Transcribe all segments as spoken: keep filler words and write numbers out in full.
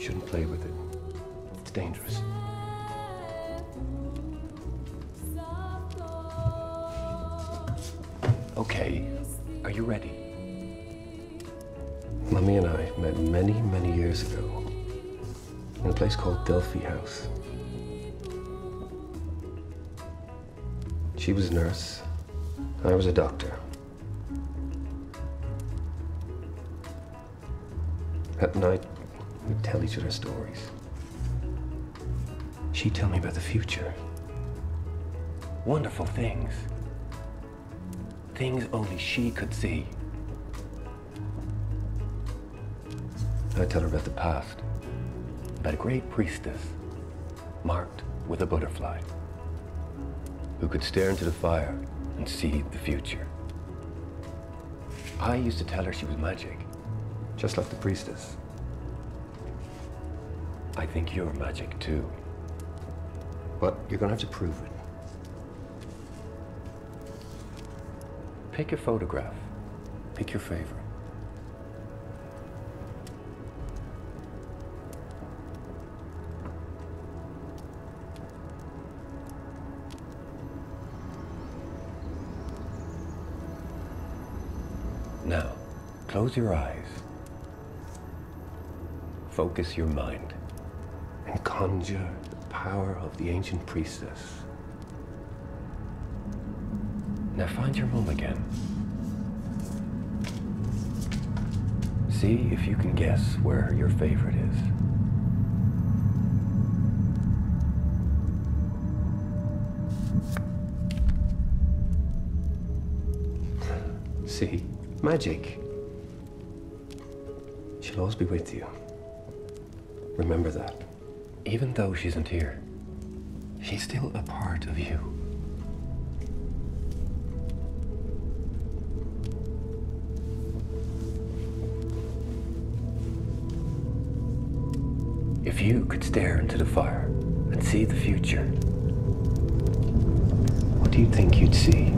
Shouldn't play with it. It's dangerous. Okay, are you ready? Mummy and I met many, many years ago in a place called Delphi House. She was a nurse, I was a doctor. At night, we'd tell each other stories. She'd tell me about the future. Wonderful things. Things only she could see. I'd tell her about the past, about a great priestess, marked with a butterfly, who could stare into the fire and see the future. I used to tell her she was magic, just like the priestess. I think you're magic too, but you're gonna have to prove it. Pick your photograph. Pick your favorite. Now, close your eyes. Focus your mind and conjure the power of the ancient priestess. Now find your mum again. See if you can guess where your favorite is. See? Magic. She'll always be with you. Remember that. Even though she isn't here, she's still a part of you. If you could stare into the fire and see the future, what do you think you'd see?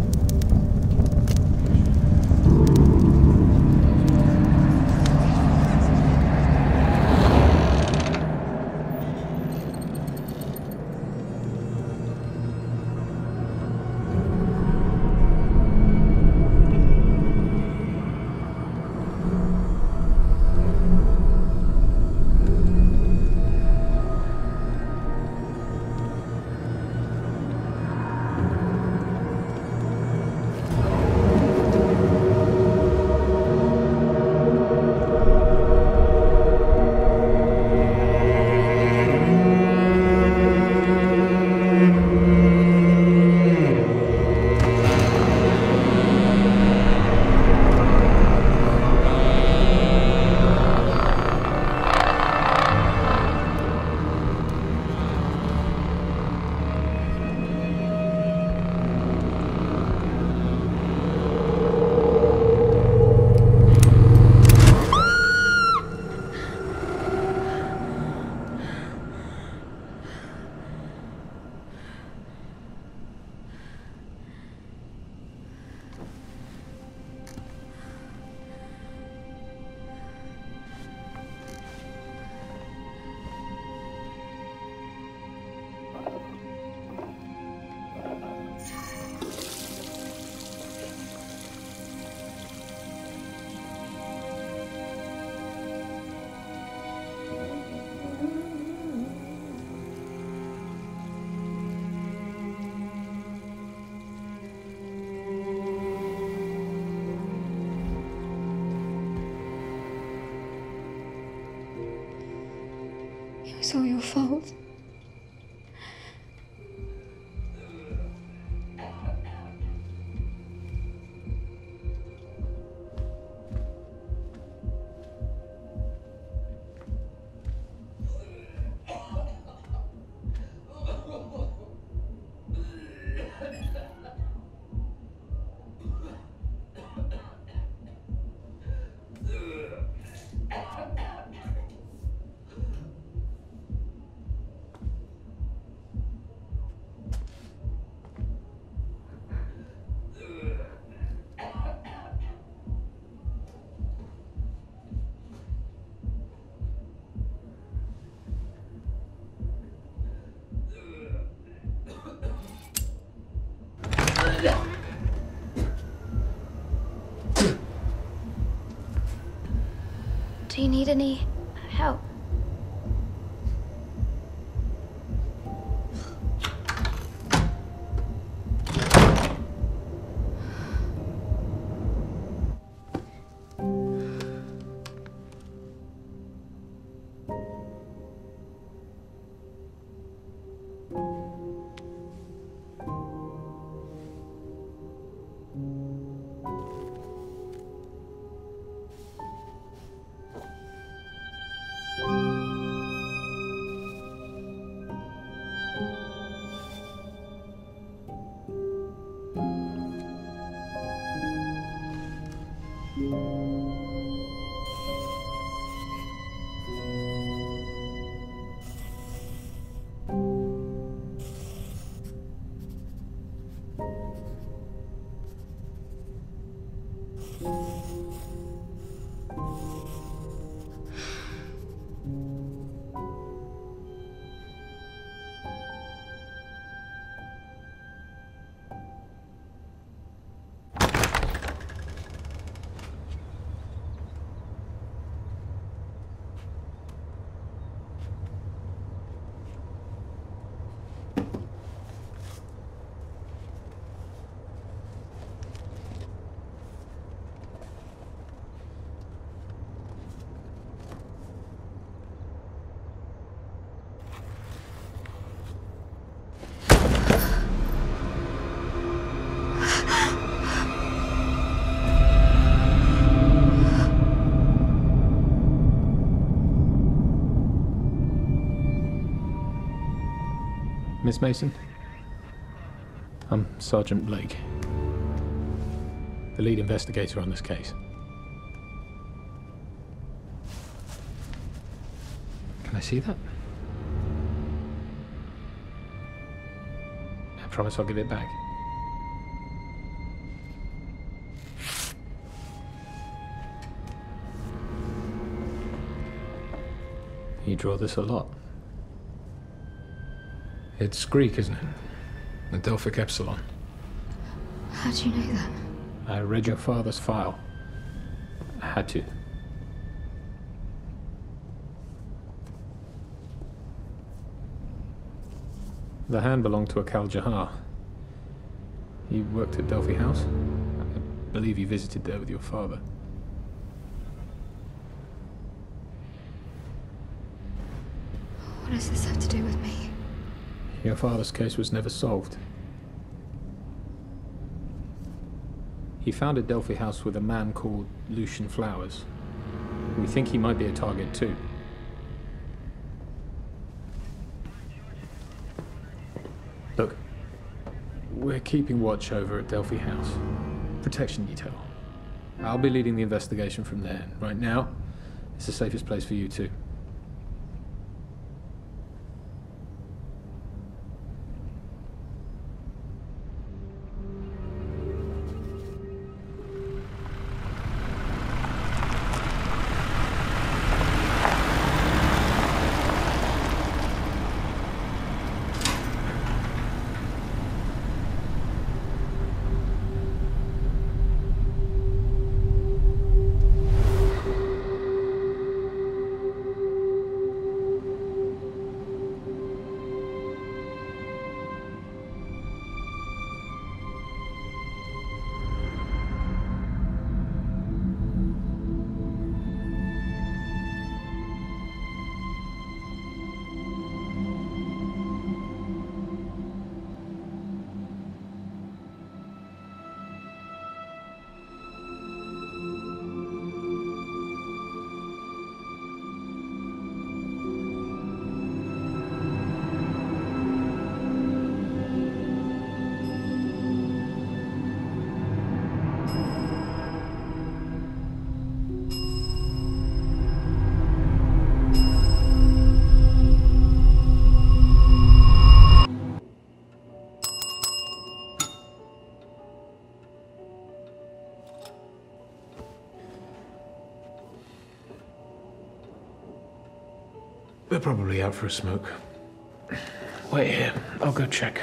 It's all your fault. Do you need any help? Miss Mason? I'm Sergeant Blake, the lead investigator on this case. Can I see that? I promise I'll give it back. You draw this a lot. It's Greek, isn't it? The Delphic Epsilon. How do you know that? I read your father's file. I had to. The hand belonged to a Kal Jahar. He worked at Delphi House. I believe you visited there with your father. What does this have to do with me? Your father's case was never solved. He founded Delphi House with a man called Lucian Flowers. We think he might be a target too. Look, we're keeping watch over at Delphi House. Protection detail. I'll be leading the investigation from there. Right now, it's the safest place for you too. We're probably out for a smoke. Wait here, I'll go check.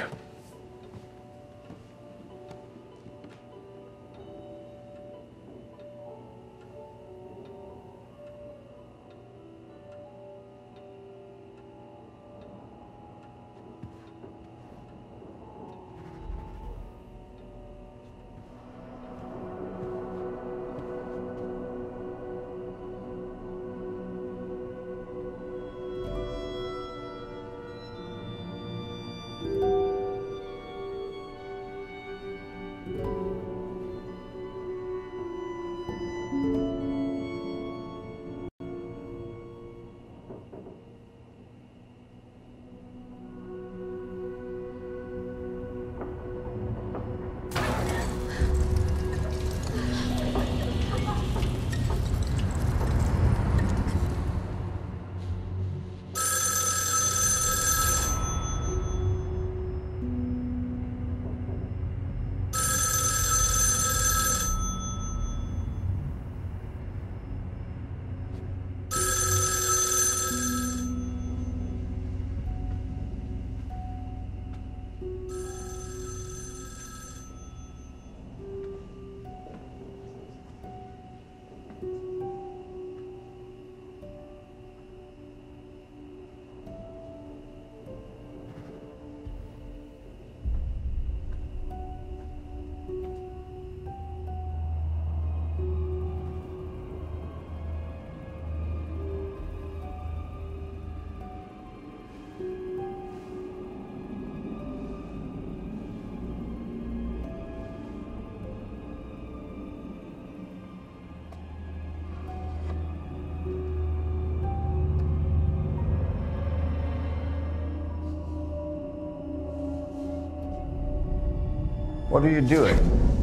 What are you doing?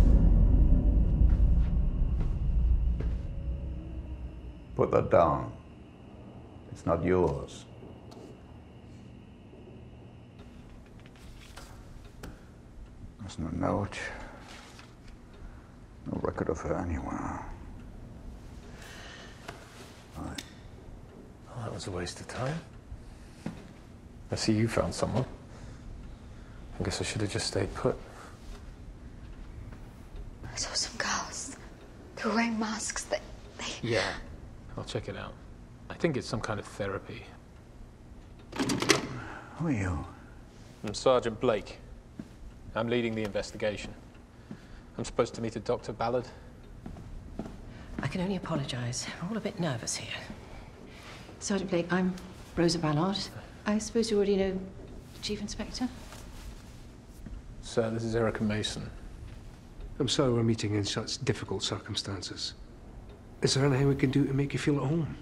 Put that down. It's not yours. There's no note. No record of her anywhere. Right. Well, that was a waste of time. I see you found someone. I guess I should have just stayed put. I saw some girls. They were wearing masks. They, they... Yeah, I'll check it out. I think it's some kind of therapy. Who are you? I'm Sergeant Blake. I'm leading the investigation. I'm supposed to meet a Doctor Ballard. I can only apologize. We're all a bit nervous here. Sergeant Blake, I'm Rosa Ballard. I suppose you already know the Chief Inspector? Sir, this is Erica Mason. I'm sorry we're meeting in such difficult circumstances. Is there anything we can do to make you feel at home?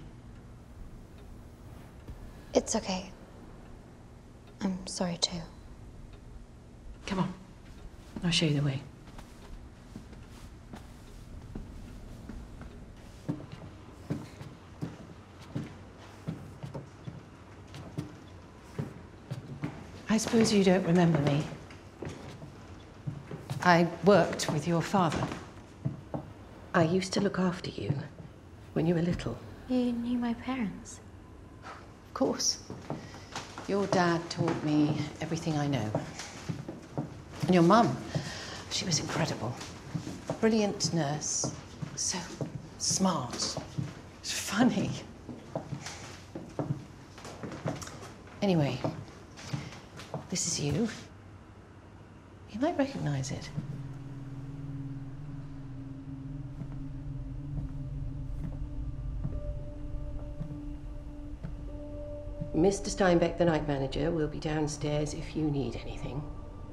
It's okay. I'm sorry too. Come on. I'll show you the way. I suppose you don't remember me. I worked with your father. I used to look after you when you were little. You knew my parents? Of course. Your dad taught me everything I know. And your mum, she was incredible. Brilliant nurse. So smart. Funny. Anyway, this is you. You might recognize it. Mister Steinbeck, the night manager, will be downstairs if you need anything.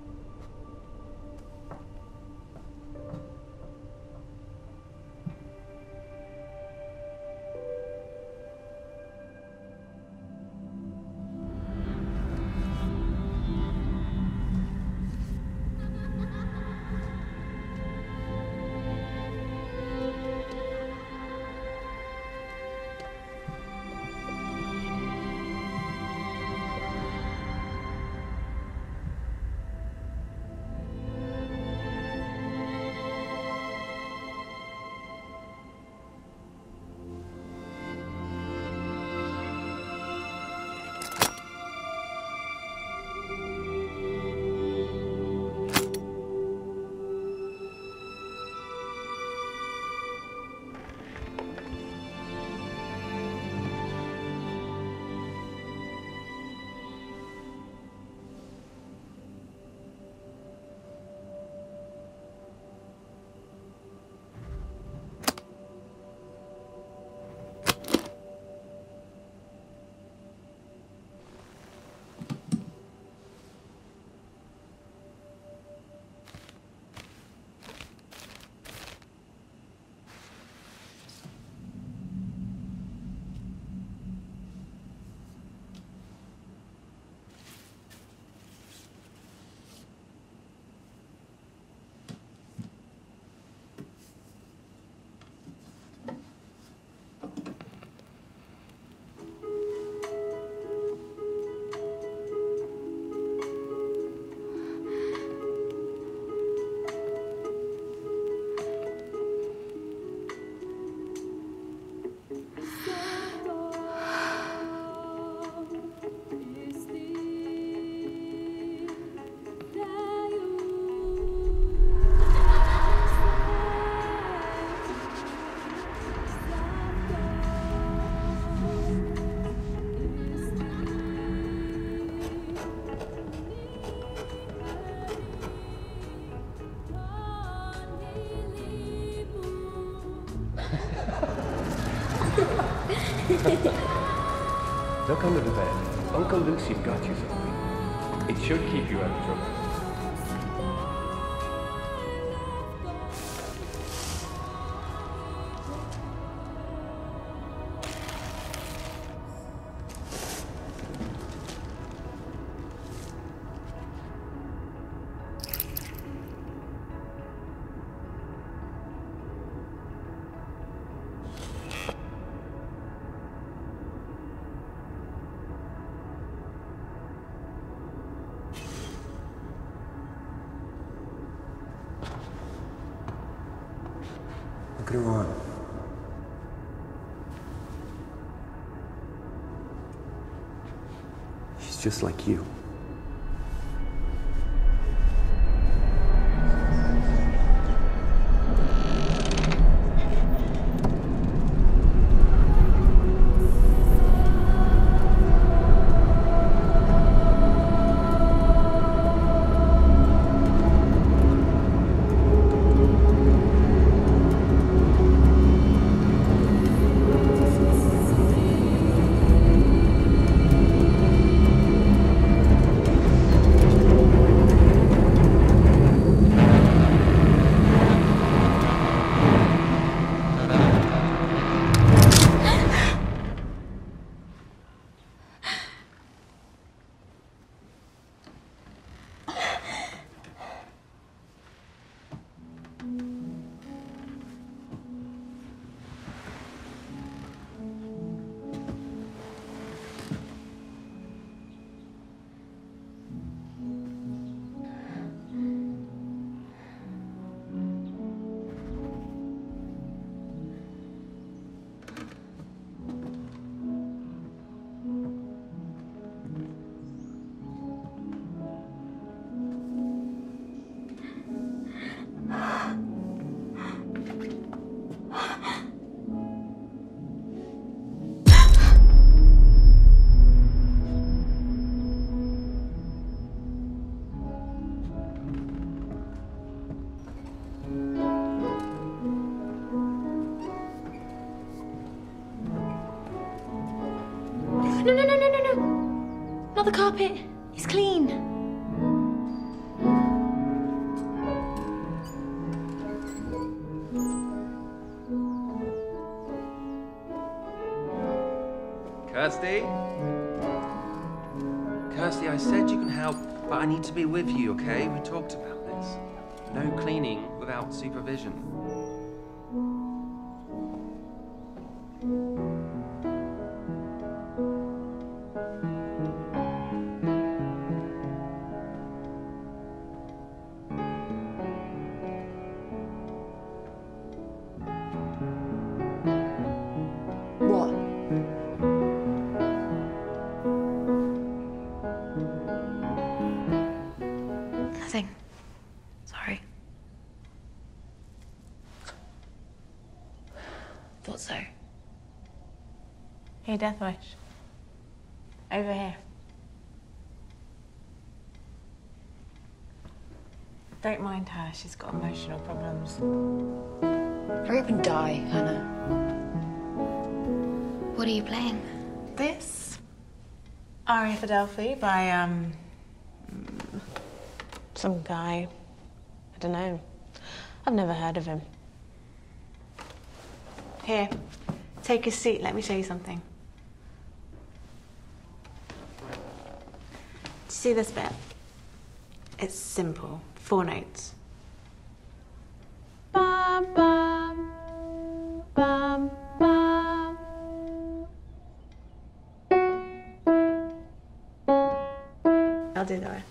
Look under the bed. Uncle Lucy's got you something. It should keep you out of trouble. Look at her arm. She's just like you. No, no, no, no, no, no. Not the carpet. It's clean. Kirsty? Kirsty, I said you can help, but I need to be with you, okay? We talked about this. No cleaning without supervision. Hey, Death Wish. Over here. Don't mind her, she's got emotional problems. Hurry up and die, Hannah. What are you playing? This? Aria for Delphi by, um... some guy. I don't know. I've never heard of him. Here, take a seat, let me show you something. See this bit? It's simple. Four notes. Bum, bum, bum, bum. I'll do the rest.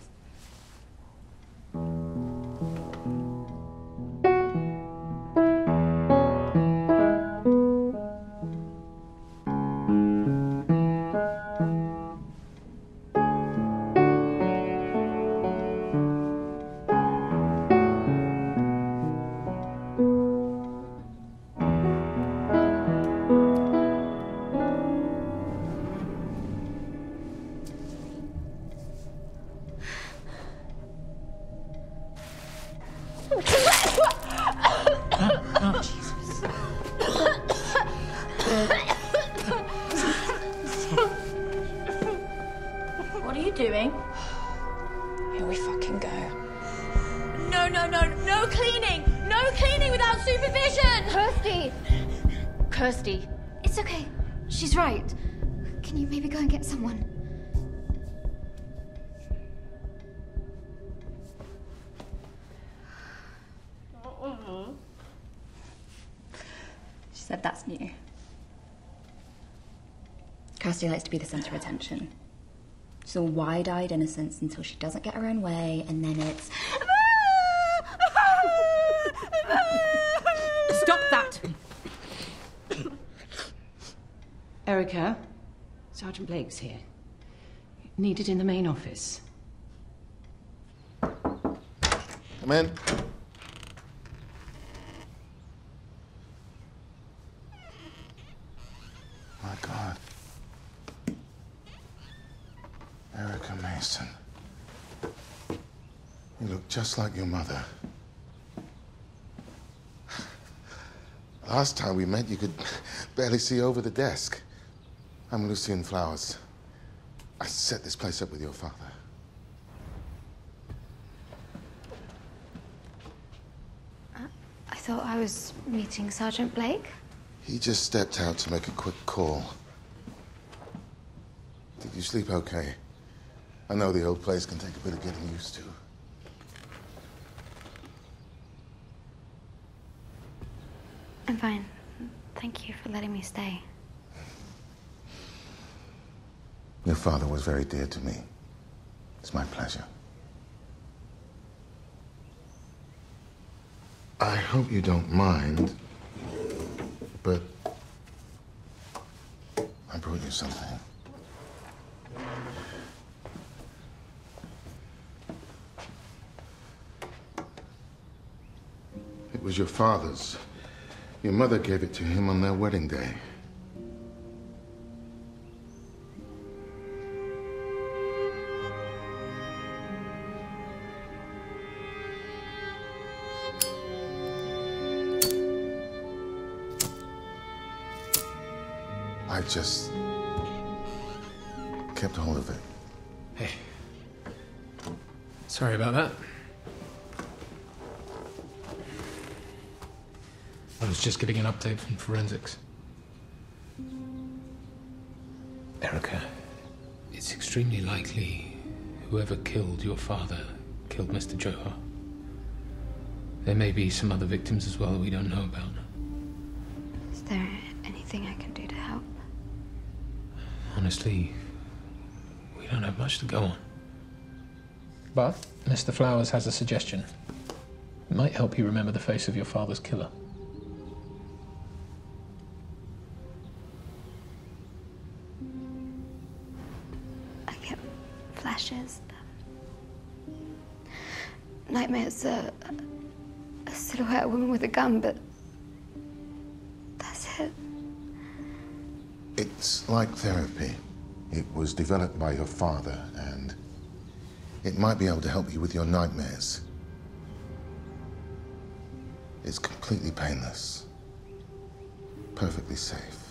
Kirsty likes to be the centre of attention. She's all wide-eyed innocence until she doesn't get her own way, and then it's... Stop that! Erica, Sergeant Blake's here. Needed in the main office. Come in. My God. Erica Mason. You look just like your mother. Last time we met, you could barely see over the desk. I'm Lucien Flowers. I set this place up with your father. Uh, I thought I was meeting Sergeant Blake. He just stepped out to make a quick call. Did you sleep okay? I know the old place can take a bit of getting used to. I'm fine. Thank you for letting me stay. Your father was very dear to me. It's my pleasure. I hope you don't mind, but I brought you something. It was your father's. Your mother gave it to him on their wedding day. I just kept hold of it. Hey. Sorry about that. I was just getting an update from forensics. Erica, it's extremely likely whoever killed your father killed Mister Joerg. There may be some other victims as well that we don't know about. Is there anything I can do to help? Honestly, we don't have much to go on. But Mister Flowers has a suggestion. It might help you remember the face of your father's killer. I get flashes. Nightmares, a, a silhouette woman with a gun, but that's it. It's like therapy. It was developed by your father, and it might be able to help you with your nightmares. It's completely painless. Perfectly safe.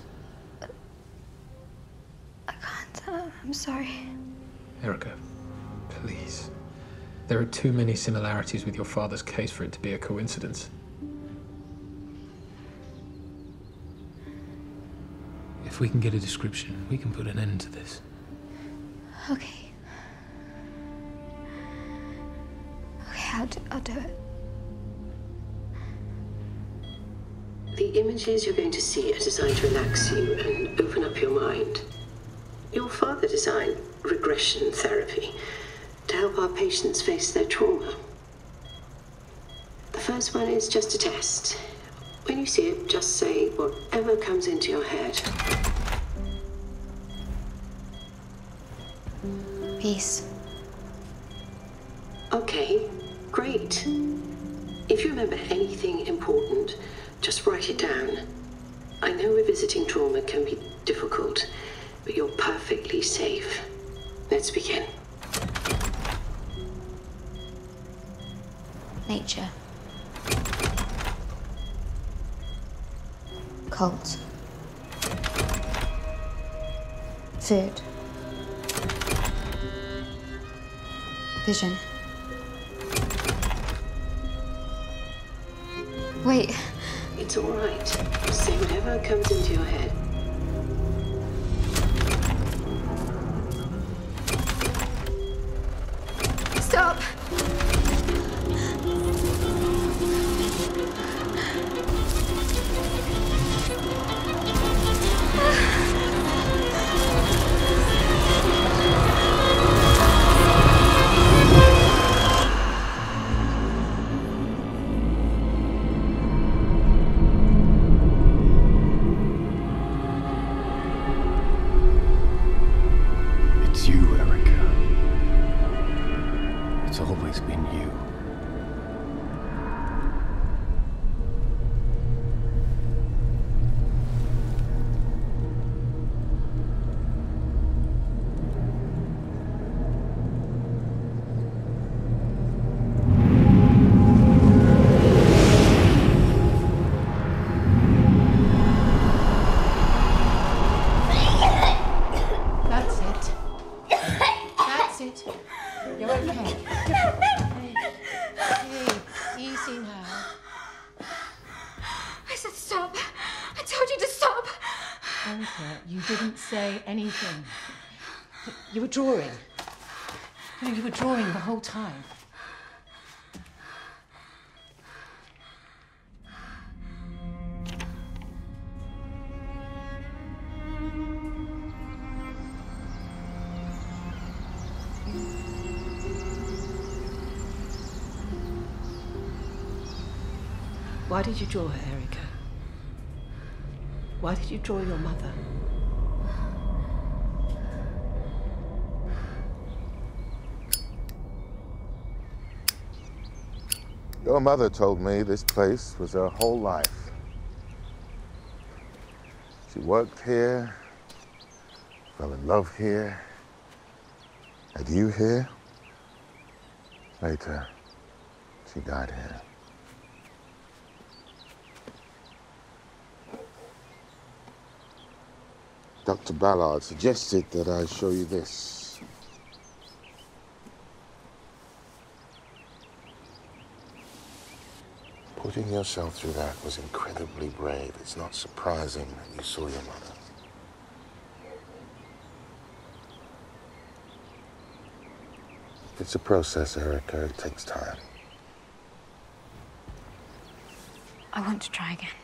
I can't. Uh, I'm sorry. Erica, please. There are too many similarities with your father's case for it to be a coincidence. If we can get a description, we can put an end to this. Okay. Okay, I'll do, I'll do it. The images you're going to see are designed to relax you and open up your mind. Your father designed regression therapy to help our patients face their trauma. The first one is just a test. When you see it, just say whatever comes into your head. Peace. Okay, great. If you remember anything important, just write it down. I know revisiting trauma can be difficult, but you're perfectly safe. Let's begin. Nature. Cold. Food. Vision. Wait. It's all right. Say whatever comes into your head. Stop! say anything. You were drawing. No, you were drawing the whole time. Why did you draw her, Erica? Why did you draw your mother? Your mother told me this place was her whole life. She worked here, fell in love here, had you here. Later, she died here. Doctor Ballard suggested that I show you this. Putting yourself through that was incredibly brave. It's not surprising that you saw your mother. It's a process, Erica. It takes time. I want to try again.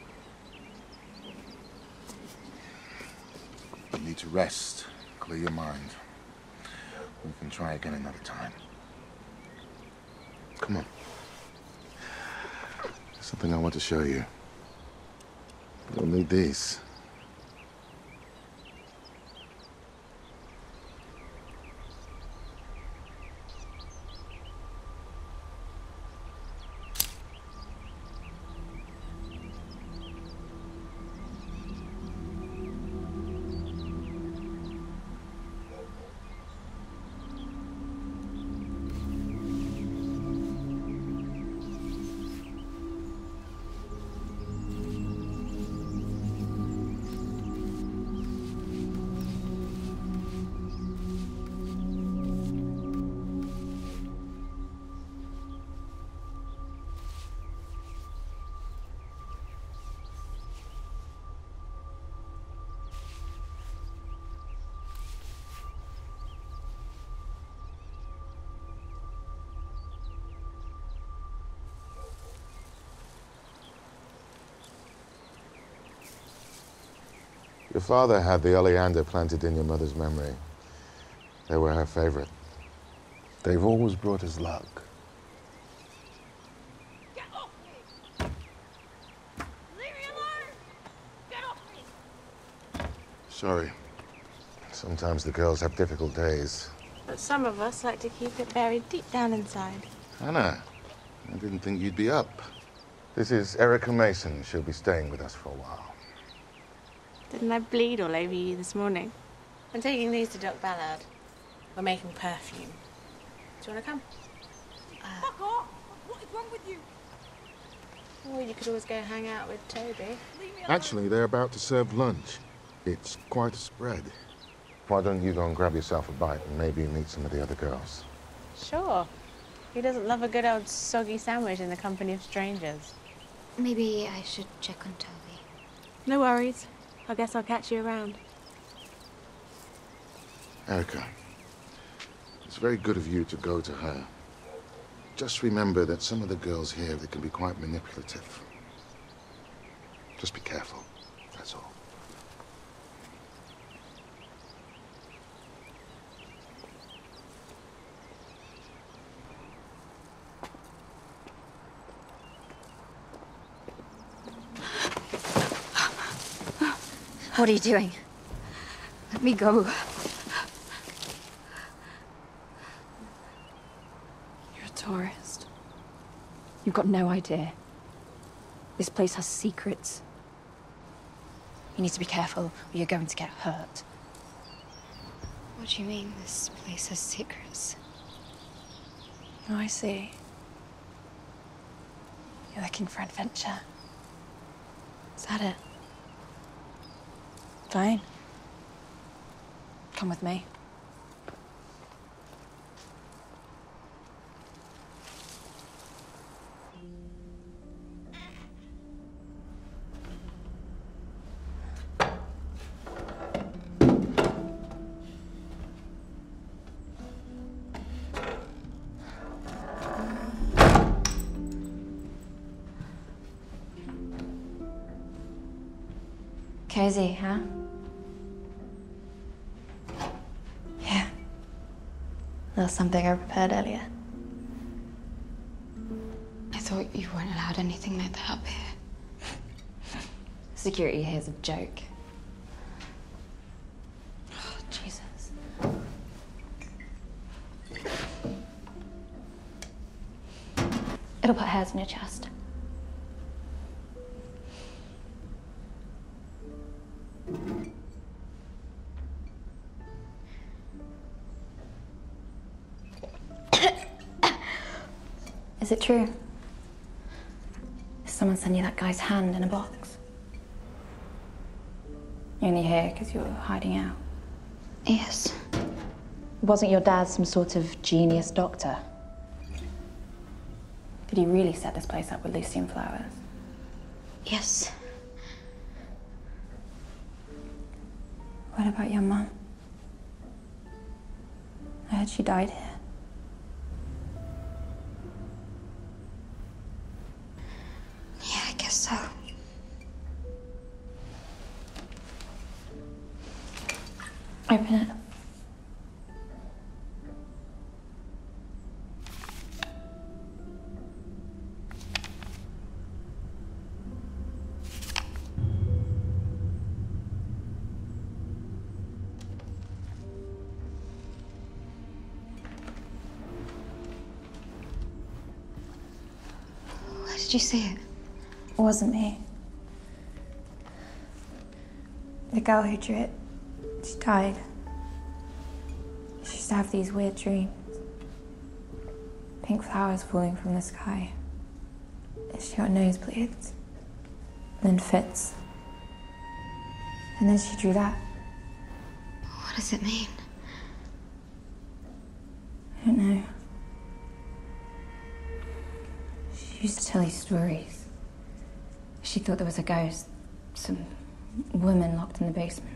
You need to rest, clear your mind. We can try again another time. Come on. There's something I want to show you. You'll need these. Your father had the oleander planted in your mother's memory. They were her favorite. They've always brought us luck. Get off me! Leave me alone! Get off me! Sorry. Sometimes the girls have difficult days. But some of us like to keep it buried deep down inside. Anna, I didn't think you'd be up. This is Erica Mason. She'll be staying with us for a while. Didn't I bleed all over you this morning? I'm taking these to Doctor Ballard. We're making perfume. Do you want to come? Uh, Fuck off! What is wrong with you? Well, you could always go hang out with Toby. Actually, they're about to serve lunch. It's quite a spread. Why don't you go and grab yourself a bite and maybe meet some of the other girls? Sure. Who doesn't love a good old soggy sandwich in the company of strangers? Maybe I should check on Toby. No worries. I guess I'll catch you around. Erica, it's very good of you to go to her. Just remember that some of the girls here, they can be quite manipulative. Just be careful, that's all. What are you doing? Let me go. You're a tourist. You've got no idea. This place has secrets. You need to be careful or you're going to get hurt. What do you mean this place has secrets? Oh, I see. You're looking for adventure. Is that it? Fine. Come with me. Cozy, huh? Yeah. A little something I prepared earlier. I thought you weren't allowed anything like that up here. Security here's a joke. Oh, Jesus. It'll put hairs in your chest. Is it true? Did someone send you that guy's hand in a box? You're only here because you were hiding out. Yes. Wasn't your dad some sort of genius doctor? Did he really set this place up with Lucian flowers? Yes. What about your mum? I heard she died here. Yeah, I guess so. Open it. Where did you see it? It wasn't me. The girl who drew it, she died. She used to have these weird dreams. Pink flowers falling from the sky. She got nosebleeds. And then fits. And then she drew that. What does it mean? I don't know. She used to tell these stories. She thought there was a ghost, some woman locked in the basement.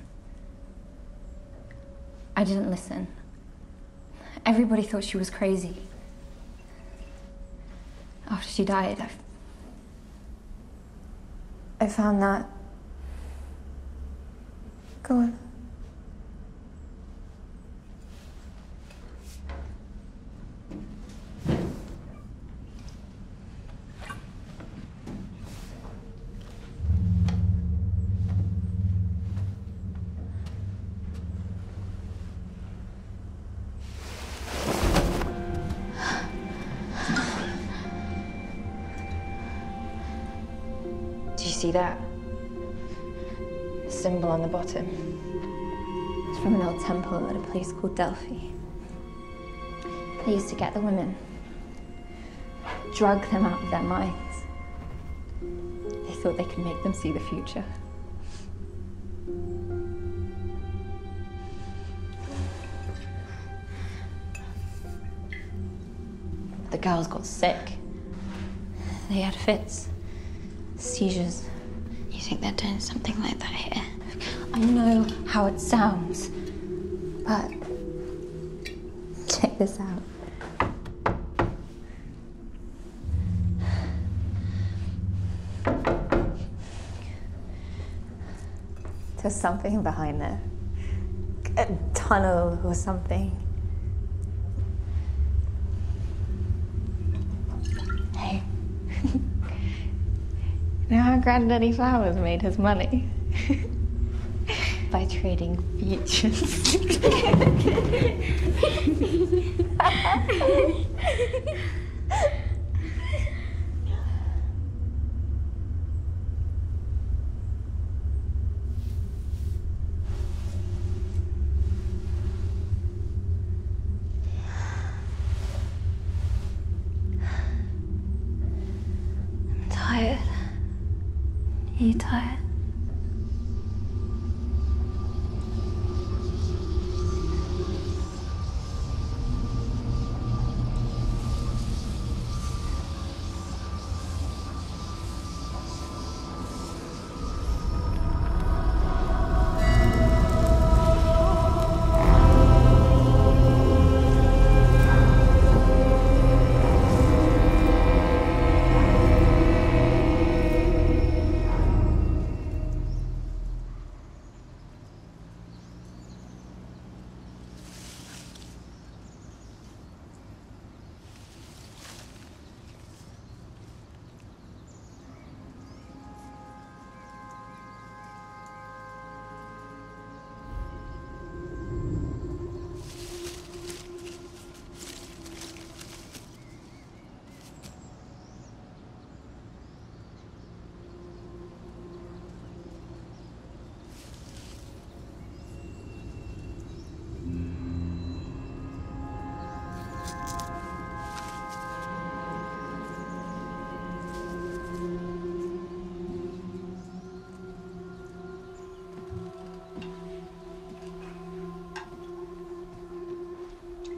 I didn't listen. Everybody thought she was crazy. After she died, I, I found that. Go on. See that? The symbol on the bottom. It's from an old temple at a place called Delphi. They used to get the women, drug them out of their minds. They thought they could make them see the future. The girls got sick. They had fits. Seizures. You think they're doing something like that here? I know how it sounds, but check this out. There's something behind there. A tunnel or something. Hey. You know how Granddaddy Flowers made his money? By trading futures. I'm tired. Are you tired?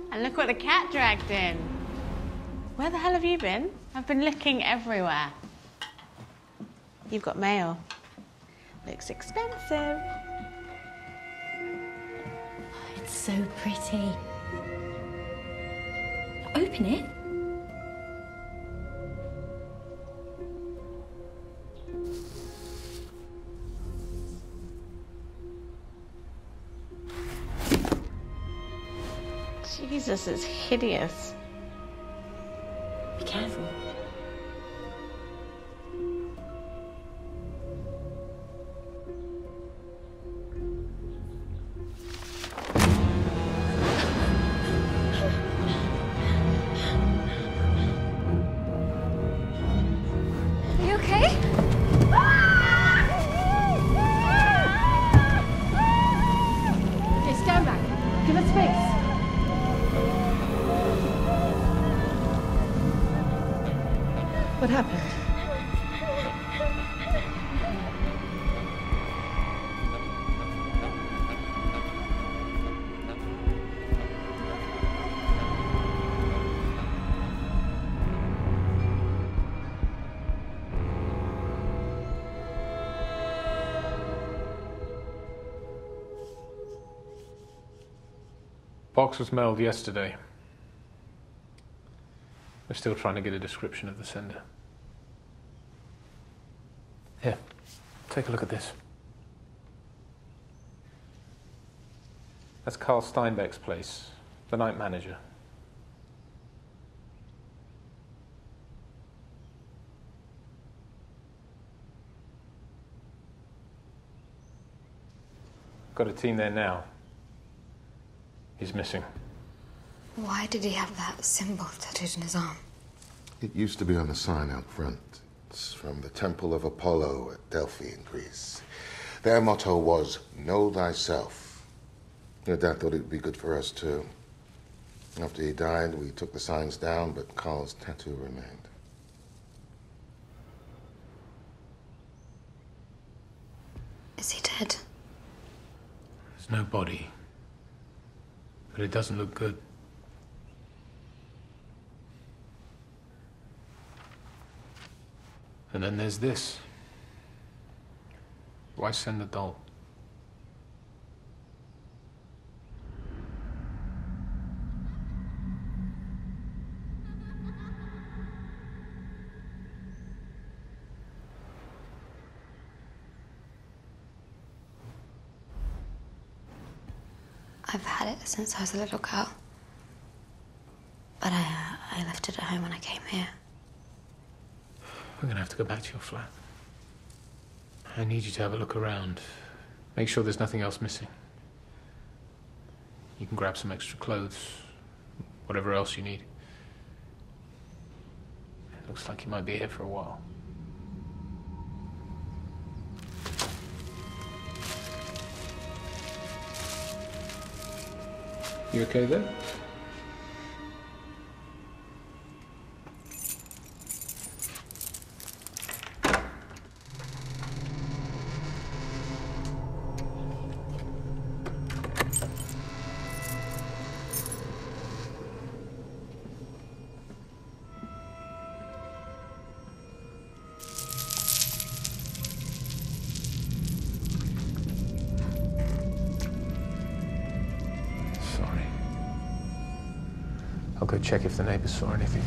And look what the cat dragged in. Where the hell have you been? I've been looking everywhere. You've got mail. Looks expensive. It's so pretty. Open it. Jesus, it's hideous. Be careful. Are you okay? Okay, stand back. Give us space. What happened? Box was mailed yesterday. We're still trying to get a description of the sender. Here, take a look at this. That's Carl Steinbeck's place, the night manager. Got a team there now. He's missing. Why did he have that symbol tattooed on his arm? It used to be on the sign out front. It's from the Temple of Apollo at Delphi in Greece. Their motto was, know thyself. Your dad thought it would be good for us too. After he died, we took the signs down, but Carl's tattoo remained. Is he dead? There's no body. But it doesn't look good. And then there's this. Why send the doll? I've had it since I was a little girl. But I, uh, I left it at home when I came here. We're gonna have to go back to your flat. I need you to have a look around. Make sure there's nothing else missing. You can grab some extra clothes, whatever else you need. It looks like you might be here for a while. You okay there? I'll go check if the neighbors saw anything.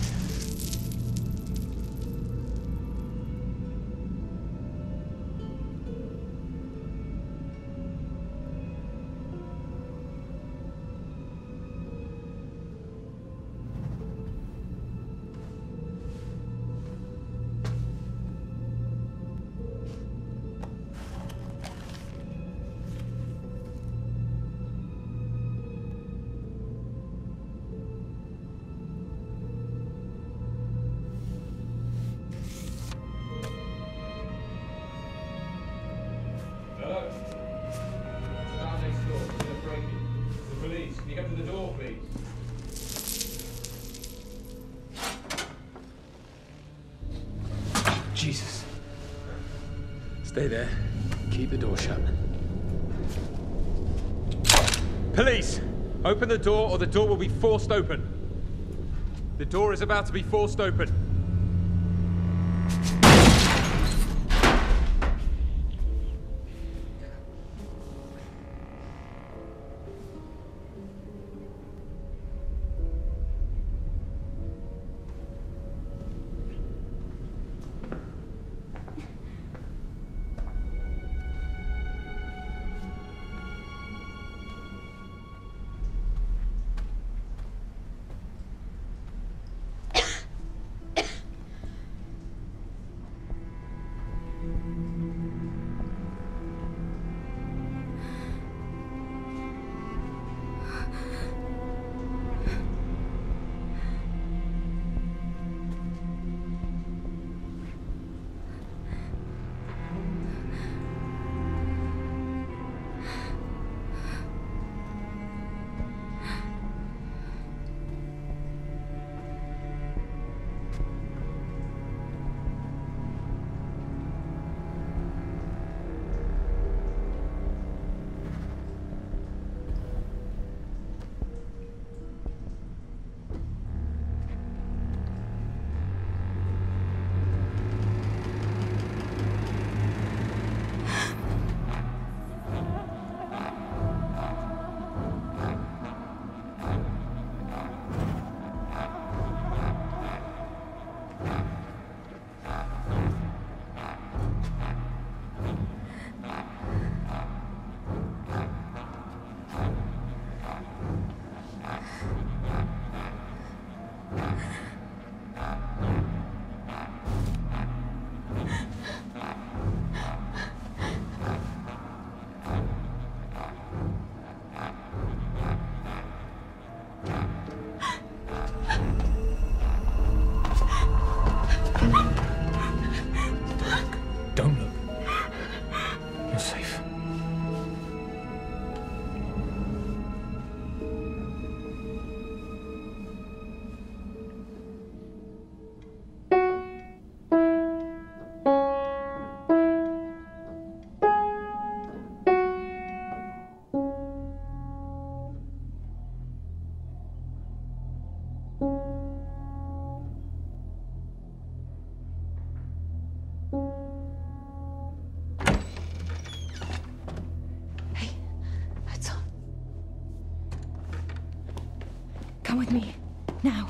Jesus. Stay there. Keep the door shut. Police! Open the door or the door will be forced open. The door is about to be forced open. Come with me, now.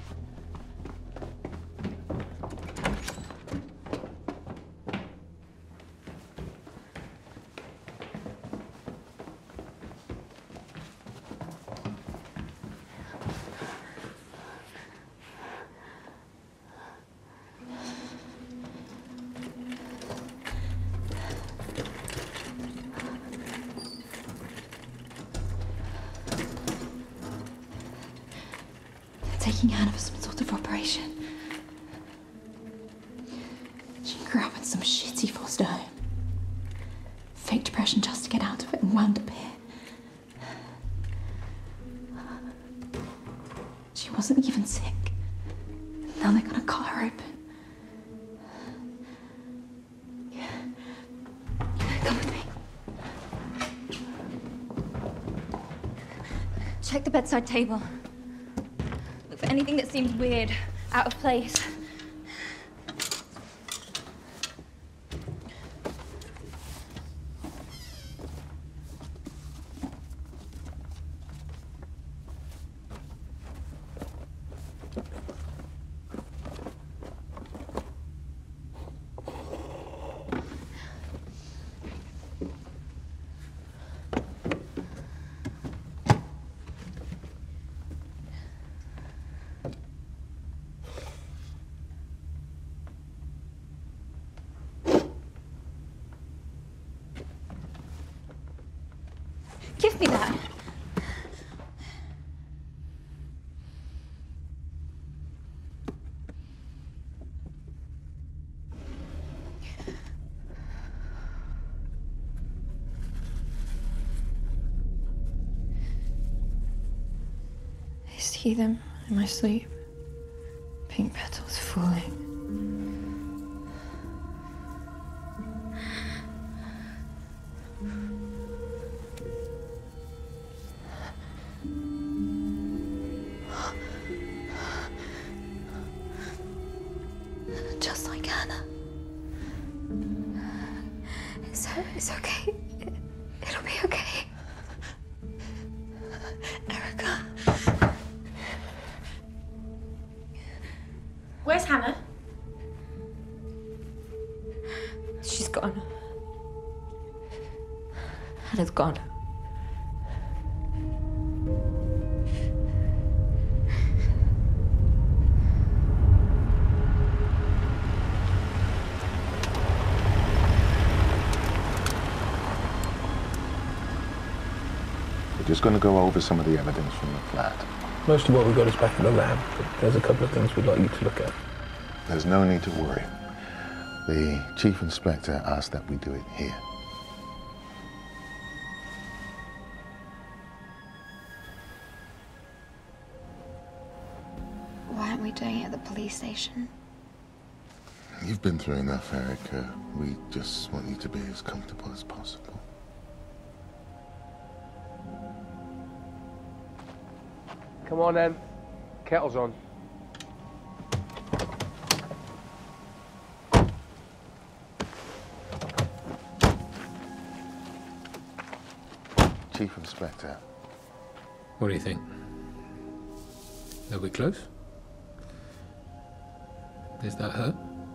Taking Hannah for some sort of operation. She grew up in some shitty foster home. Fake depression just to get out of it and wound up here. She wasn't even sick. Now they're gonna cut her open. Come with me. Check the bedside table. For anything that seemed weird, out of place. Give me that. I see them in my sleep. Pink petals falling. Hannah. It's, it's okay. It, it'll be okay. Erica. Where's Hannah? She's gone. Hannah's gone. We're just going to go over some of the evidence from the flat. Most of what we've got is back in the lab, but there's a couple of things we'd like you to look at. There's no need to worry. The chief inspector asked that we do it here. Why aren't we doing it at the police station? You've been through enough, Erica. We just want you to be as comfortable as possible. Come on, then. Kettle's on. Chief Inspector. What do you think? Are we close? Is that her?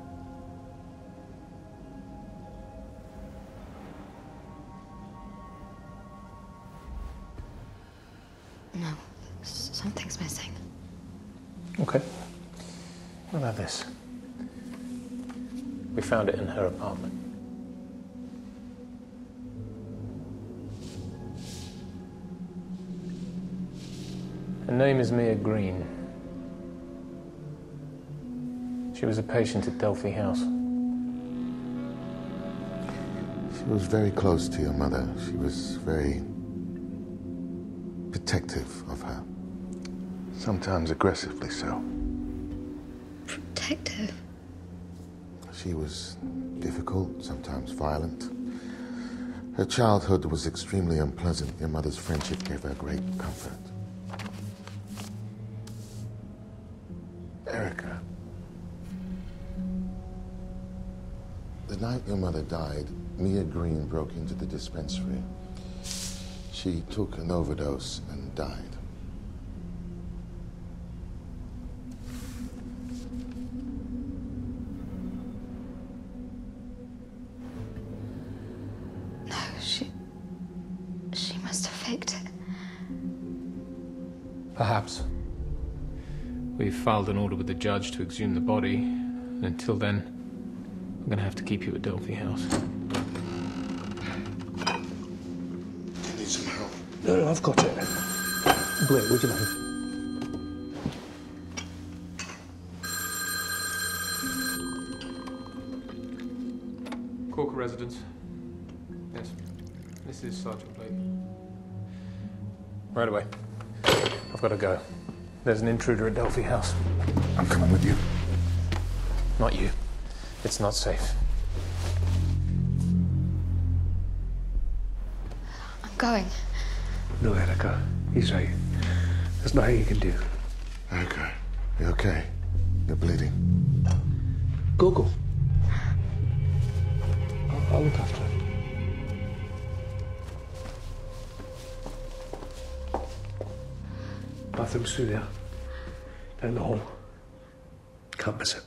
No. Something's missing. Okay. What about this? We found it in her apartment. Her name is Mia Green. She was a patient at Delphi House. She was very close to your mother. She was very protective of her. Sometimes aggressively so. Protective? She was difficult, sometimes violent. Her childhood was extremely unpleasant. Your mother's friendship gave her great comfort. Erica. The night your mother died, Mia Green broke into the dispensary. She took an overdose and died. No, she... she must have faked it. Perhaps. We've filed an order with the judge to exhume the body, and until then, I'm gonna have to keep you at Delphi House. You need some help? No, no, I've got it. Wait, would you mind? Corker residence. Yes. This is Sergeant Blake. Right away. I've got to go. There's an intruder at Delphi House. I'm coming with you. Not you. It's not safe. I'm going. No, Erica. He's right. There's nothing you can do. Erica, you okay? You're bleeding. Go, go. I'll, I'll look after her. Bathroom's through there. Down the hall. Can't miss it.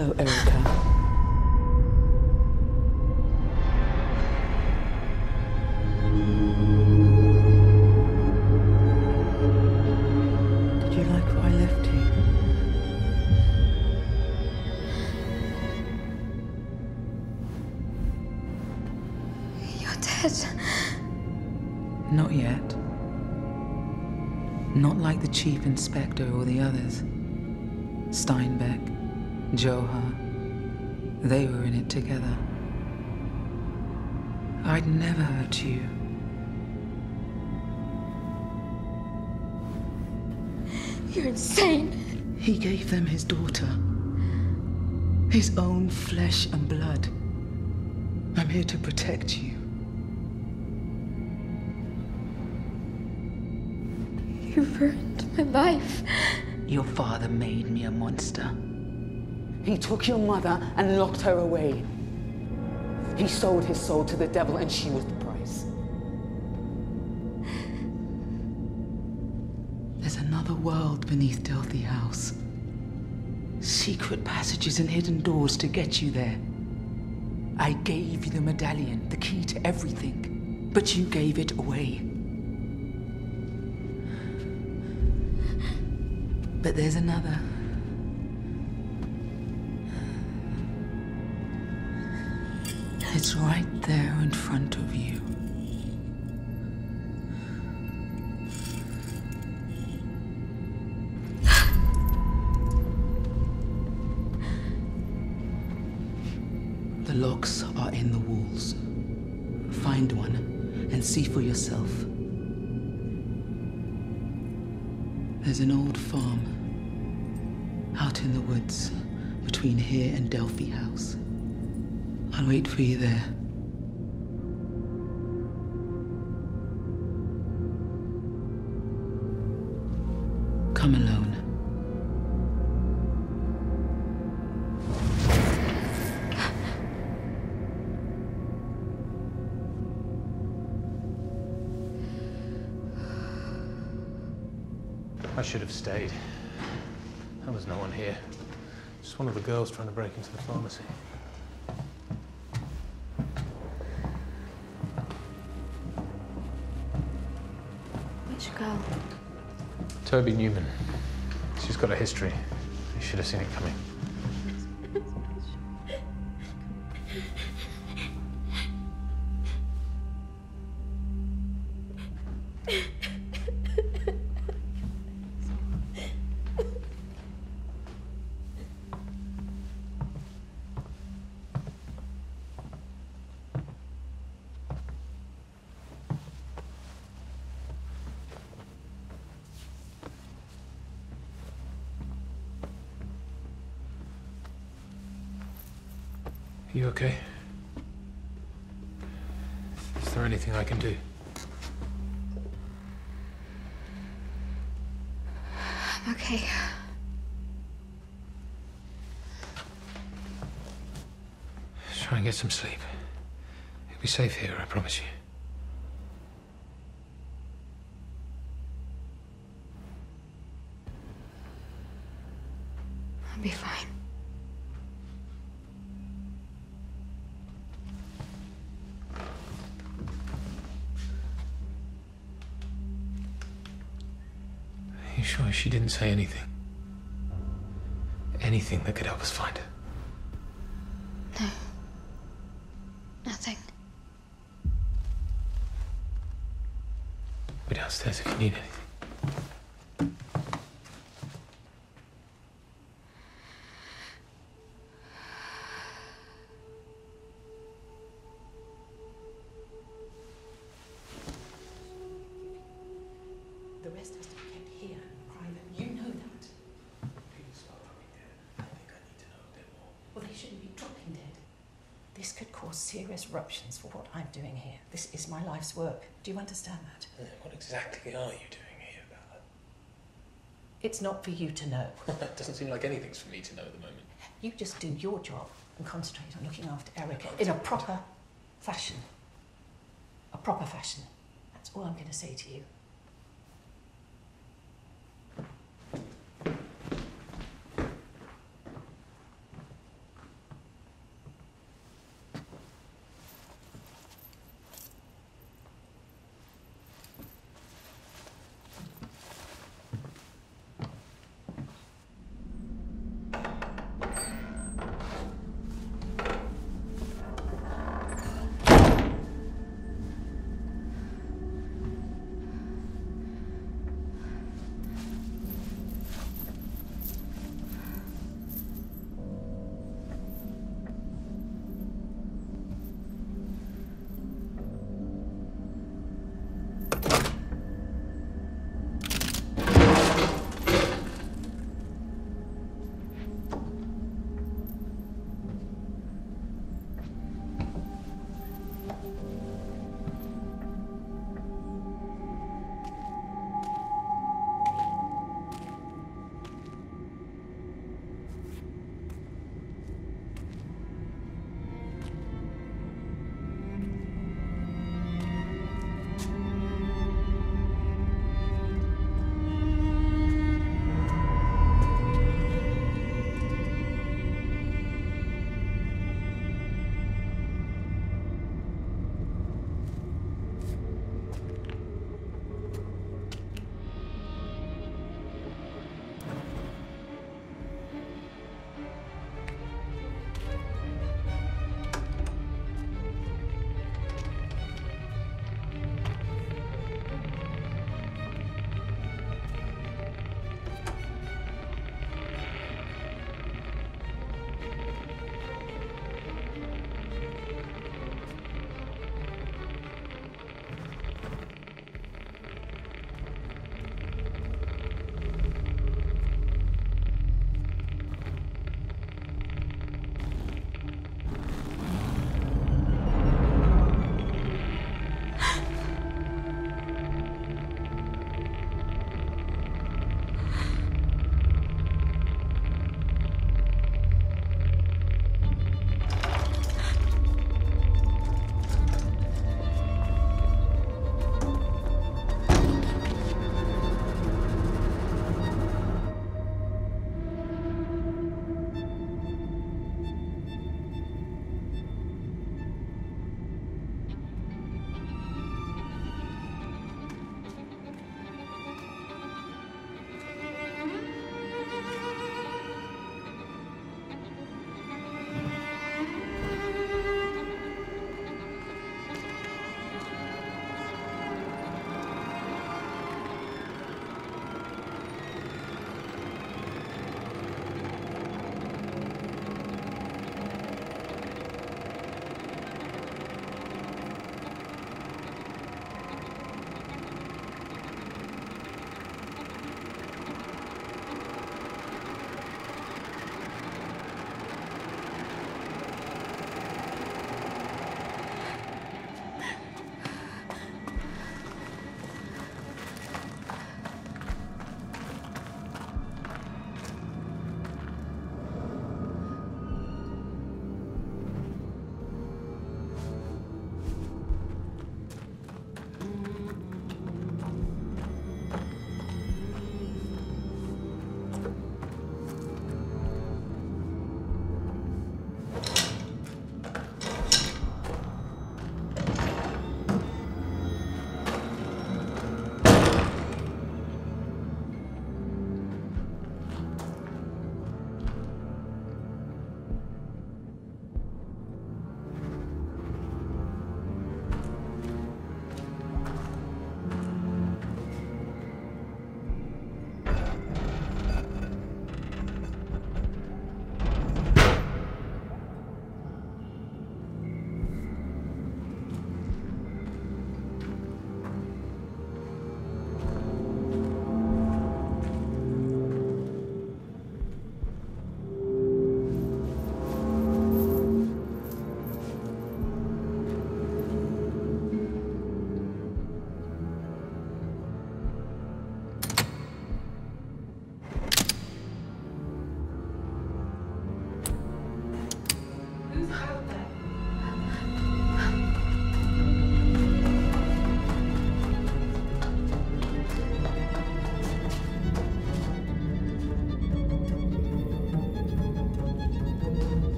Hello, Erica. Did you like where I left you? You're dead. Not yet. Not like the Chief Inspector or the others. Steinbeck, Johar. They were in it together. I'd never hurt you. You're insane. He gave them his daughter. His own flesh and blood. I'm here to protect you. You ruined my life. Your father made me a monster. He took your mother and locked her away. He sold his soul to the devil and she was the price. There's another world beneath Delphi House. Secret passages and hidden doors to get you there. I gave you the medallion, the key to everything, but you gave it away. But there's another. It's right there in front of you. The locks are in the walls. Find one and see for yourself. There's an old farm out in the woods between here and Delphi House. I'll wait for you there. Come alone. I should have stayed. There was no one here. Just one of the girls trying to break into the pharmacy. Which girl? Toby Newman. She's got a history. You should have seen it coming. Are you okay? Is there anything I can do? I'm okay. Try and get some sleep. You'll be safe here, I promise you. I'll be fine. Are you sure she didn't say anything? Anything that could help us find her? No. Nothing. Be downstairs if you need anything. The rest has to be kept here, private. You know that. People's probably dead. I think I need to know a bit more. Well, they shouldn't be dropping dead. This could cause serious ruptions for what I'm doing here. This is my life's work. Do you understand that? Yeah, what exactly are you doing here, Bella? It's not for you to know. It doesn't seem like anything's for me to know at the moment. You just do your job and concentrate on looking after Erica in a proper fashion. A proper fashion. That's all I'm going to say to you.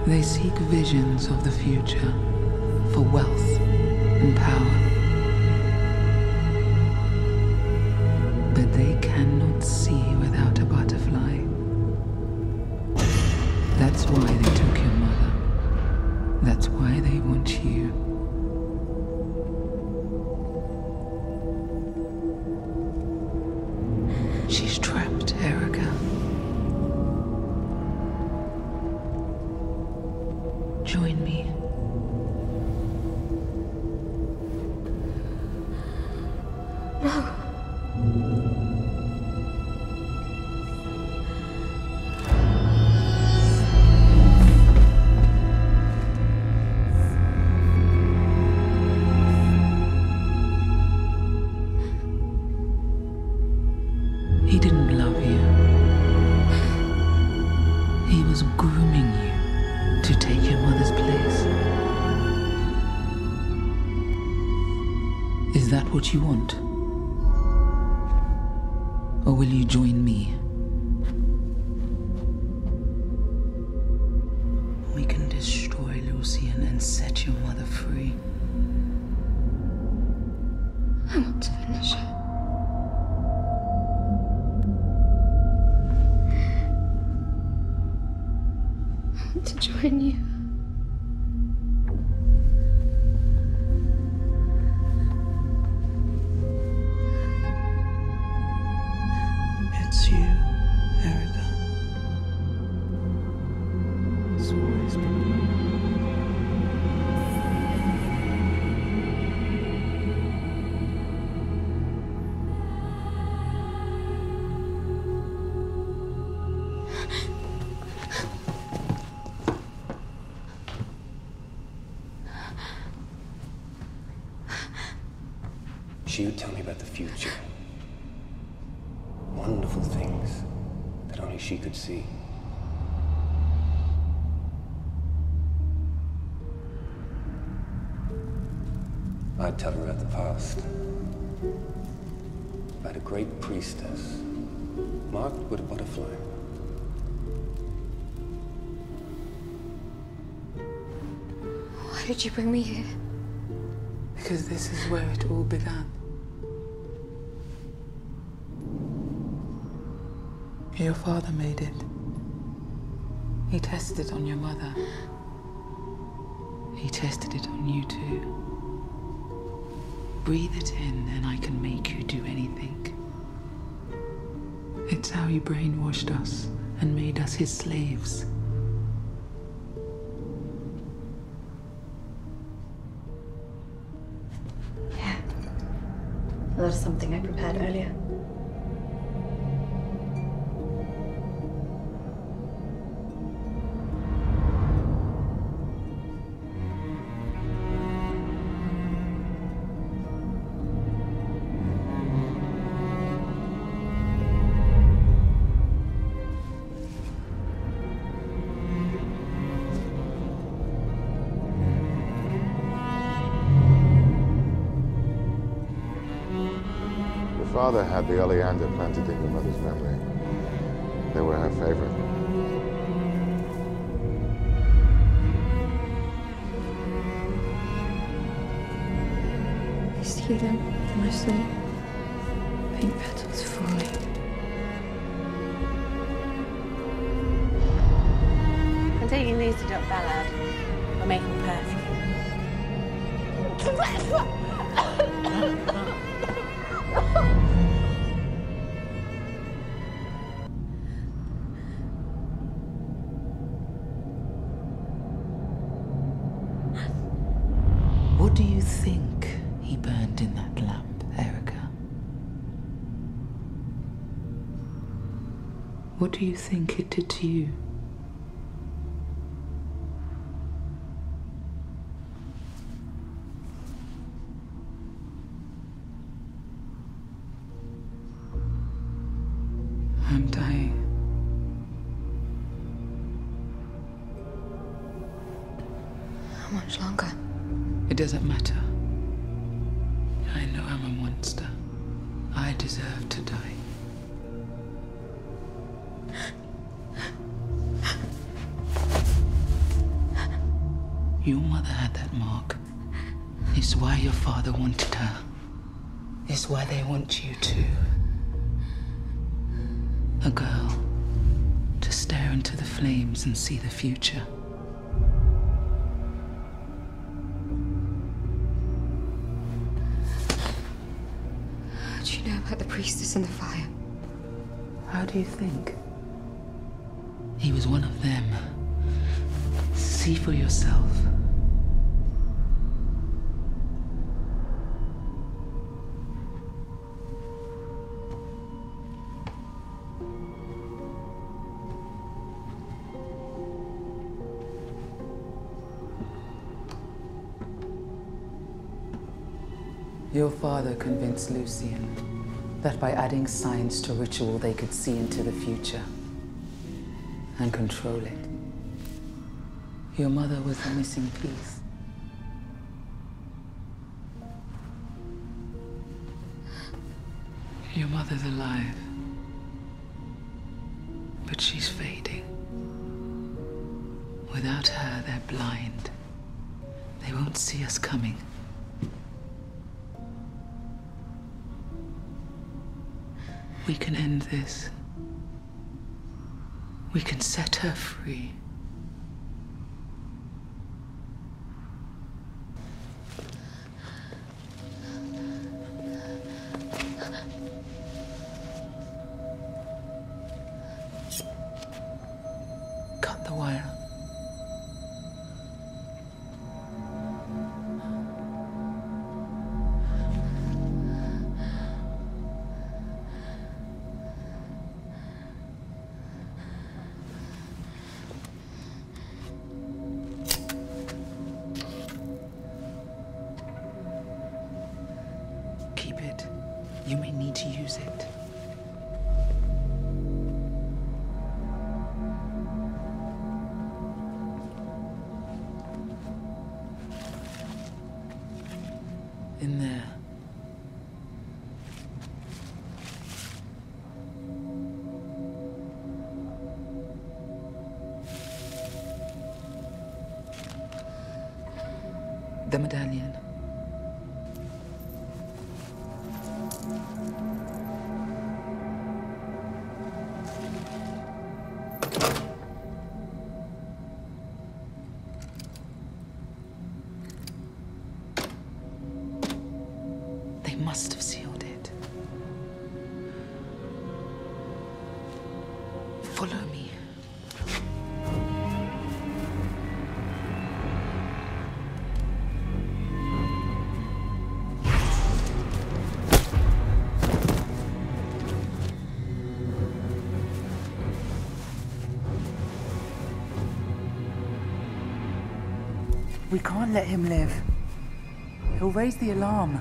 They seek visions of the future for wealth and power. But they cannot see without a butterfly. That's why they took your mother. That's why they want you. She's trapped, Erica. Join me. No. He didn't love you. He was grooming you to take your mother's place. Is that what you want? Or will you join me? We can destroy Lucian and set your mother free. I want to finish it. I want to join you. It's you, Erica. It's always been you. She would tell me about the future. Wonderful things that only she could see. I'd tell her about the past. About a great priestess, marked with a butterfly. Why did you bring me here? Because this is where it all began. Your father made it. He tested it on your mother. He tested it on you too. Breathe it in and I can make you do anything. It's how he brainwashed us and made us his slaves. Yeah. That was something I prepared earlier. Father had the oleander planted in your mother's memory. They were her favorite. I see them in my sleep. Pink petals falling. I'm taking these to Doctor Ballard. We're making perfume. What do you think he burned in that lamp, Erica? What do you think it did to you? I'm dying. How much longer? It doesn't matter. I know I'm a monster. I deserve to die. Your mother had that mark. It's why your father wanted her. It's why they want you too. A girl to stare into the flames and see the future. How do you know about the priestess and the fire? How do you think? He was one of them. See for yourself. Your father convinced Lucian that by adding science to ritual, they could see into the future and control it. Your mother was the missing piece. Your mother's alive, but she's fading. Without her, they're blind. They won't see us coming. We can end this. We can set her free. Cut the wire. You may need to use it. In there. The medallion. Must have sealed it. Follow me. We can't let him live. He'll raise the alarm.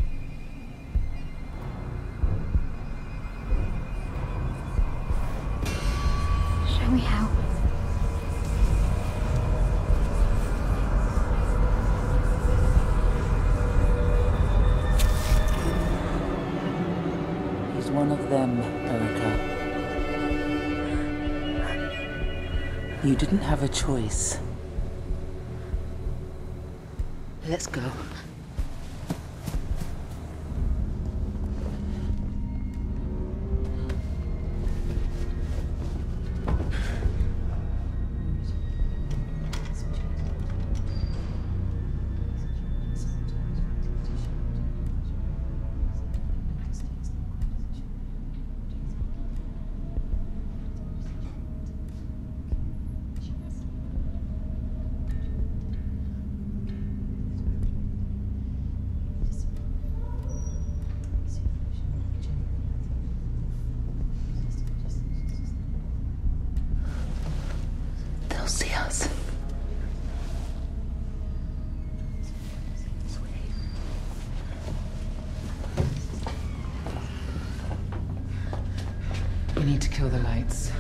Show me how. He's one of them, Erica. You didn't have a choice. Let's go. See us. We need to kill the lights.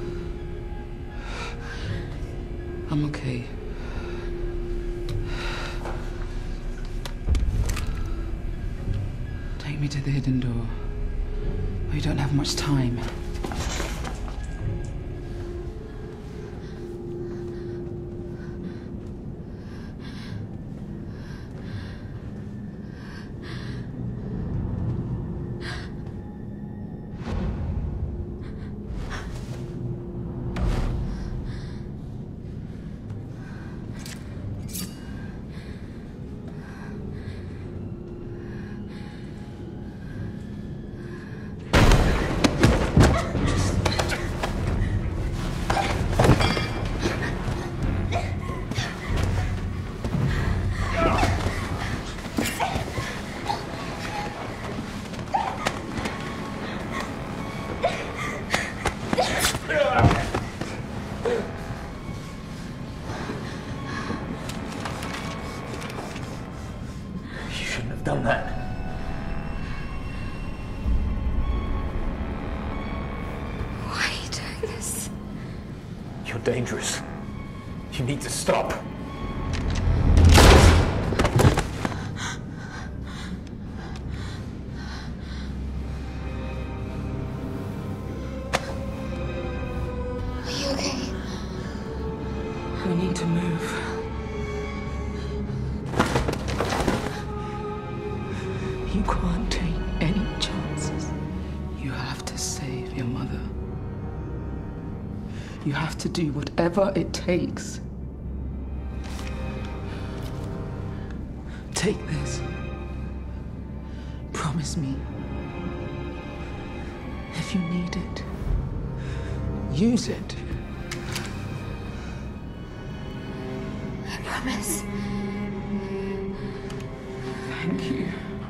I'm okay. to the hidden door. We don't have much time. Dangerous. You need to stop. Are you okay? We need to move. You can't take any chances. You have to save your mother. You have to do whatever it takes. Take this. Promise me. If you need it, use it. I promise. Thank you.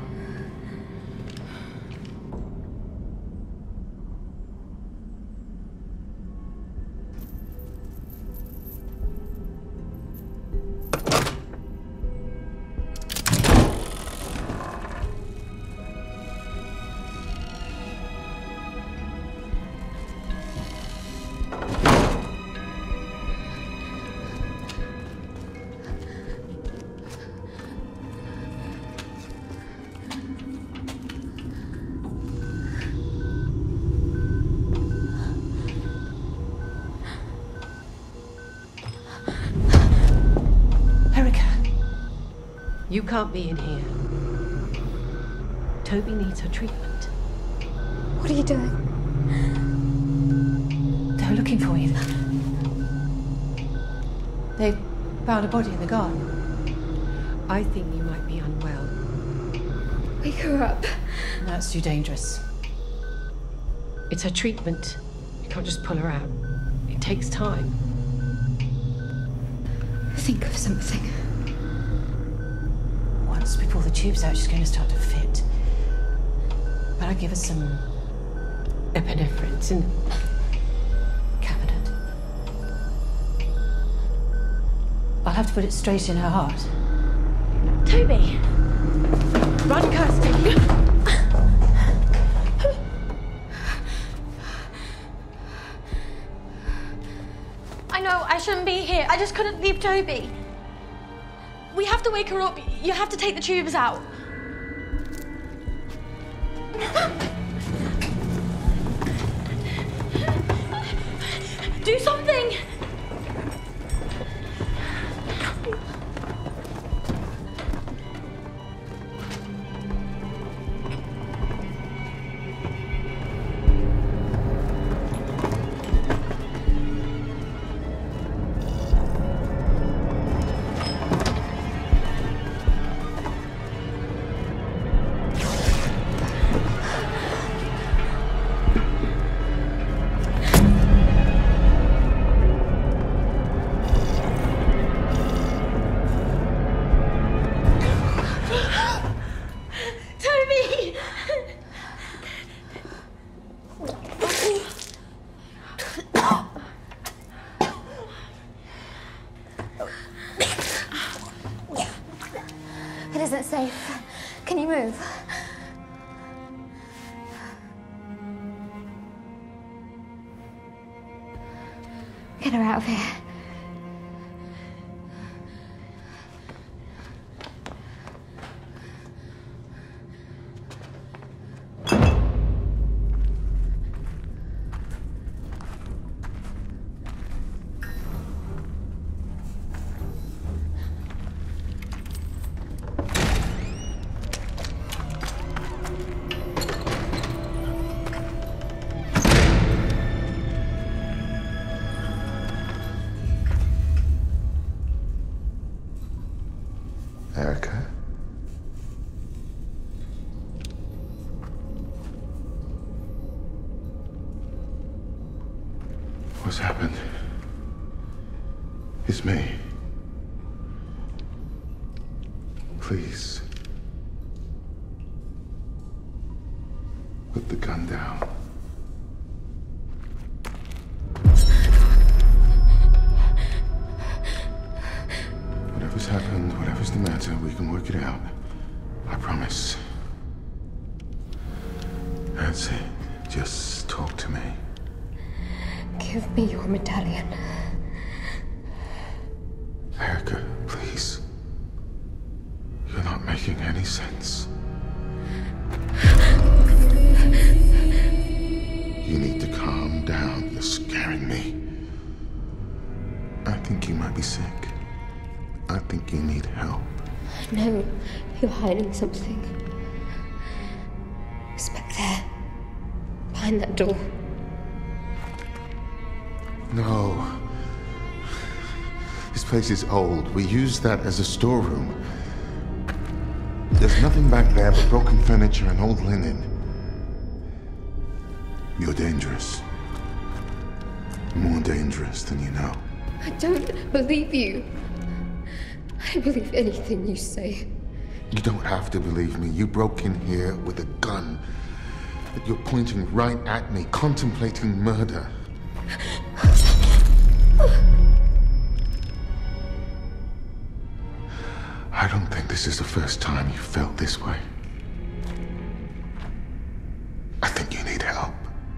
You can't be in here. Toby needs her treatment. What are you doing? They were looking for you. They found a body in the garden. I think you might be unwell. Wake her up. That's too dangerous. It's her treatment. You can't just pull her out. It takes time. Think of something. Once we pull the tubes out, she's going to start to fit. But I give her some epinephrine. It's in the cabinet. I'll have to put it straight in her heart. Toby! Run, Kirsty! I know, I shouldn't be here. I just couldn't leave Toby. We have to wake her up. You have to take the tubes out. Do something! It isn't safe. Can you move? Get her out of here. Whatever's happened, it's me. Please. Put the gun down. Whatever's happened, whatever's the matter, we can work it out. I promise. That's it. Just talk to me. Give me your medallion. Erica, please. You're not making any sense. You need to calm down. You're scaring me. I think you might be sick. I think you need help. No, you're hiding something. It's back there. Behind that door. No. This place is old. We used that as a storeroom. There's nothing back there but broken furniture and old linen. You're dangerous. More dangerous than you know. I don't believe you. I don't believe anything you say. You don't have to believe me. You broke in here with a gun. You're pointing right at me, contemplating murder. I don't think this is the first time you felt this way. I think you need help.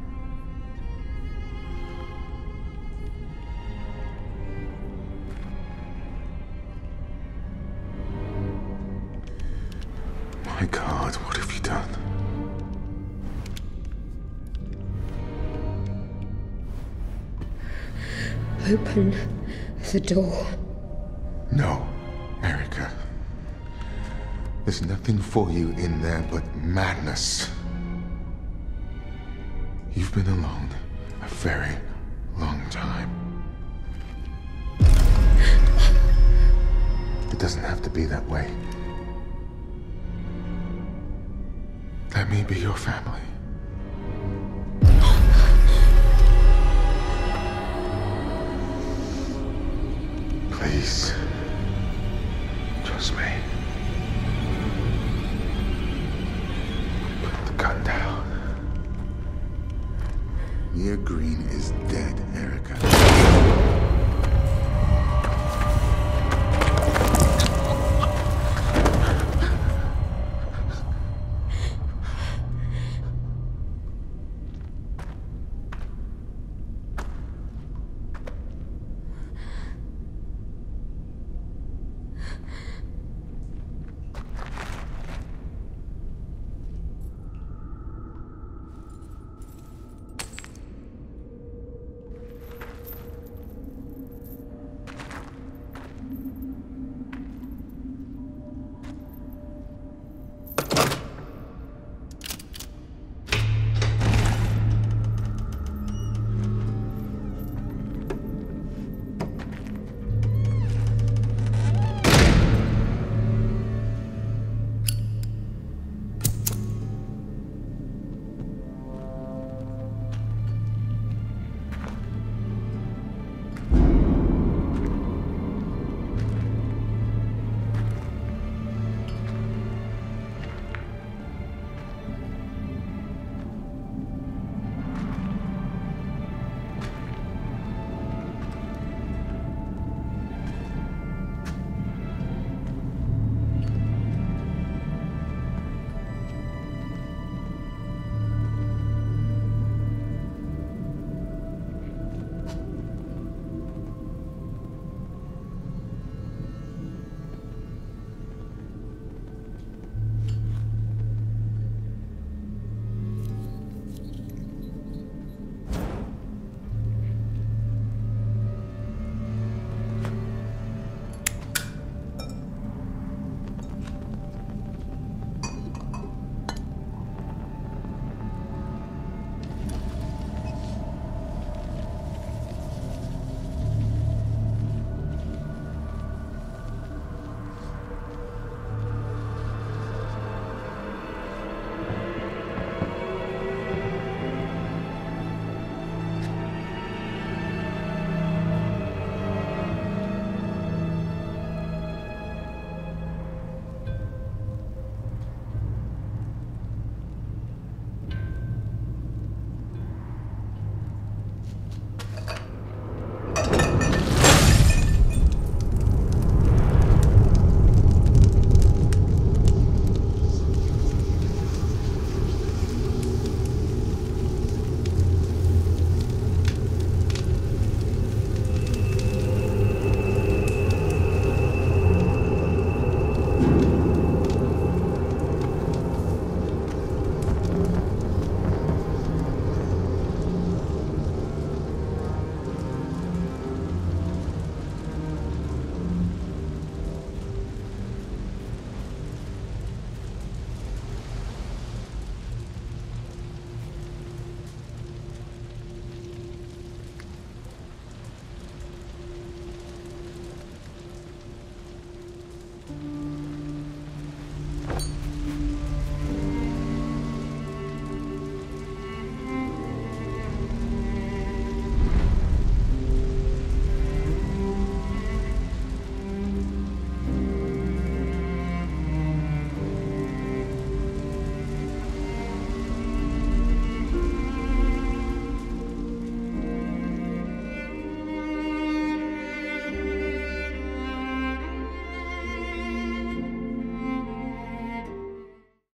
My God, what have you done? Open the door. No, Erica. There's nothing for you in there but madness. You've been alone a very long time. It doesn't have to be that way. Let me be your family. Please, trust me. Put the gun down. Mia Green is dead, Erica.